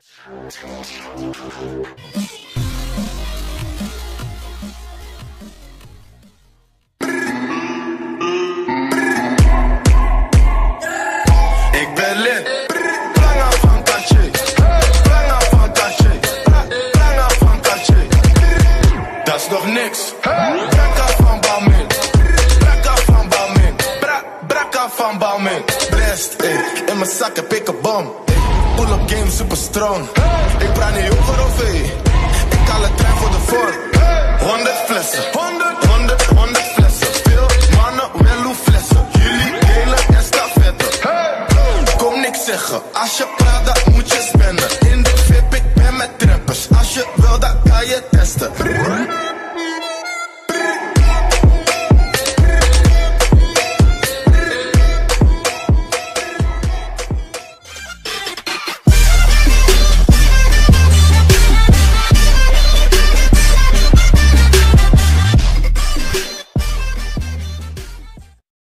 Ik ben lid. Planga van Katje. Planga van Katje. Planga van Katje. Dat is nog niks. Brakka van Balmin. Brakka van Balmin. Brakka van Balmin. Blast, in mijn zak heb ik een bom. Pull-up game super strong. Ik praat niet over of ik haal het trein voor de vorm. 100 flessen. 100 flessen. Veel mannen willen flessen. Jullie delen estafette. Kom niks zeggen. Als je praat, dan